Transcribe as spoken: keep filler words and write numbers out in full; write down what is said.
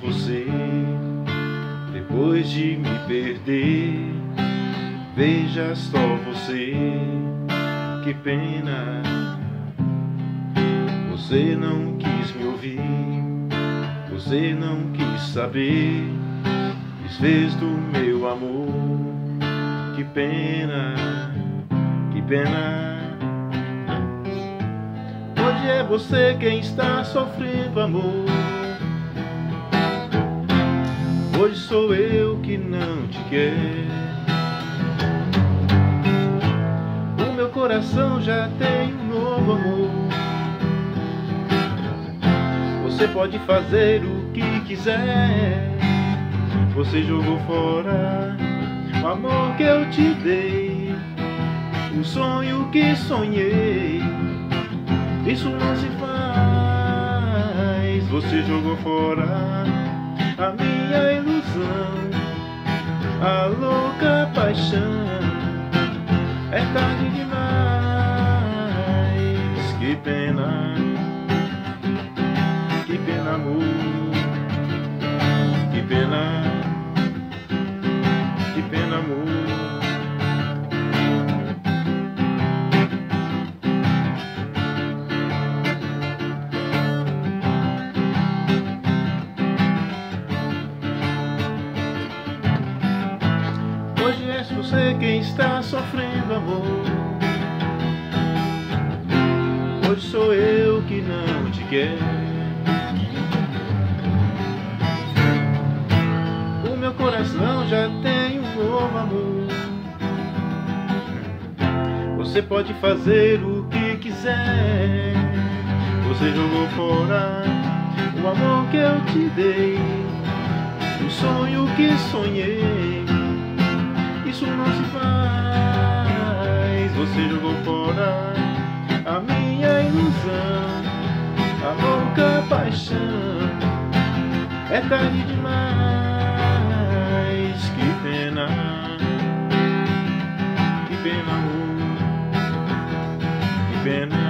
você, depois de me perder. Veja só você, que pena. Você não quis me ouvir, você não quis saber, desfez do meu amor. Que pena, que pena. Hoje é você quem está sofrendo, amor. Hoje sou eu que não te quero. O meu coração já tem um novo amor. Você pode fazer o que quiser. Você jogou fora o amor que eu te dei, o sonho que sonhei. Isso não se faz. Você jogou fora a minha ilusão, a louca paixão. É tarde demais. Que pena, que pena, amor. Que pena, que pena, amor. Hoje é você quem está sofrendo, amor. Hoje sou eu que não te quero. O meu coração já tem um novo amor. Você pode fazer o que quiser. Você jogou fora o amor que eu te dei, o sonho que sonhei. Isso não se faz. Você jogou fora a minha ilusão, a louca paixão. É tarde demais. Que pena, que pena, amor. Que pena.